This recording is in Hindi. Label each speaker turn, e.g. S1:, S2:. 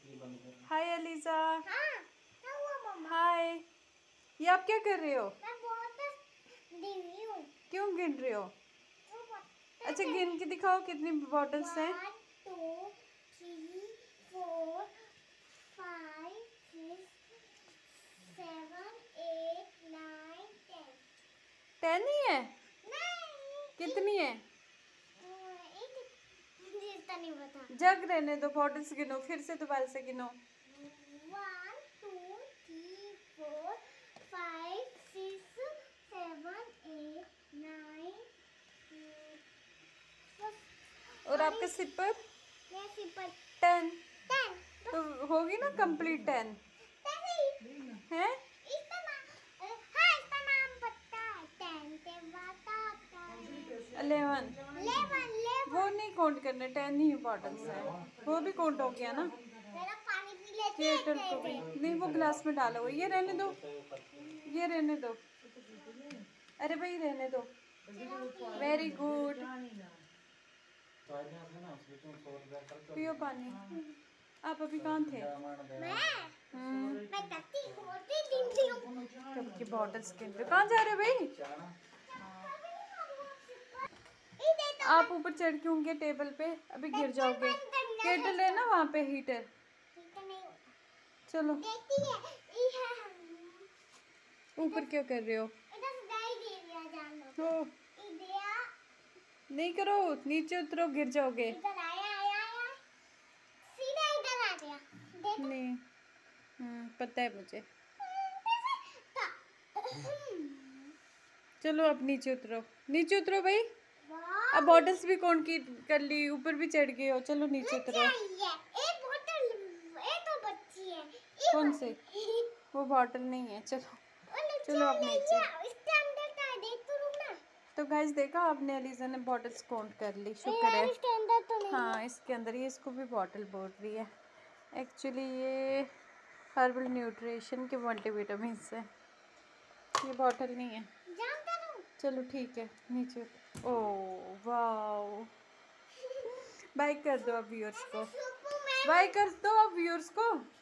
S1: हाय एलिजा।
S2: हाँ, क्या हुआ मम्मा?
S1: हाय, ये आप क्या कर रहे हो?
S2: मैं बहुत गिन रही हूँ।
S1: क्यों गिन रहे हो?
S2: तो पता
S1: अच्छा
S2: है।
S1: गिन के दिखाओ कितनी बॉटल्स हैं।
S2: 1 2 3 4 5 6 7 8 9 10।
S1: 10 ही है?
S2: नहीं,
S1: कितनी है?
S2: मुझे इतना नहीं पता।
S1: जग रहने दो, बॉटल्स गिनो, फिर से दोबारा से गिनो।
S2: 1 2 3 4 5 6 7 8 9।
S1: और आपका सिपर?
S2: मैं सिपर
S1: 10।
S2: 10
S1: तो होगी ना कंप्लीट 10 है?
S2: इसका नाम हाँ इसका नाम पता है। 10 के बाद आता है
S1: 11।
S2: 11।
S1: वो नहीं काउंट करने, 10 ही बॉटल्स है, वो भी काउंट हो गया ना।
S2: मेरा पानी पी लेते
S1: थिएटर को भी नहीं, वो गिलास में डालो, ये रहने दो, ये रहने दो। अरे भाई रहने दो। वेरी गुड, पियो पानी। आप अभी कहाँ थे?
S2: मैं तत्ती होती दिन दी हूँ।
S1: कब की बॉटल्स गिन रहे हो? कहाँ जा रहे हो भाई? आप ऊपर चढ़ के होंगे टेबल पे, अभी गिर जाओगे। केटल है ना वहाँ पे, हीटर। चलो ऊपर क्या कर रहे हो? हो नहीं करो, नीचे उतरो, गिर जाओगे। नहीं पता है मुझे। चलो अब नीचे उतरो, नीचे उतरो भाई। अब बॉटल्स भी कौन की कर ली, ऊपर भी चढ़ गए हो। चलो नीचे उतरो। कौन से? वो बॉटल नहीं है। चलो चलो अब नीचे। तो गाइस देखा आपने, एलिजा ने बॉटल्स काउंट कर ली, शुक्र है। हाँ इसके अंदर ये, इसको भी बॉटल बोल रही है। एक्चुअली ये हर्बल न्यूट्रिशन के मल्टीविटामिन है, ये बॉटल नहीं है। चलो ठीक है नीचे। ओह वाओ, बाय कर दो अब व्यूअर्स को, बाय कर दो अब व्यूअर्स को।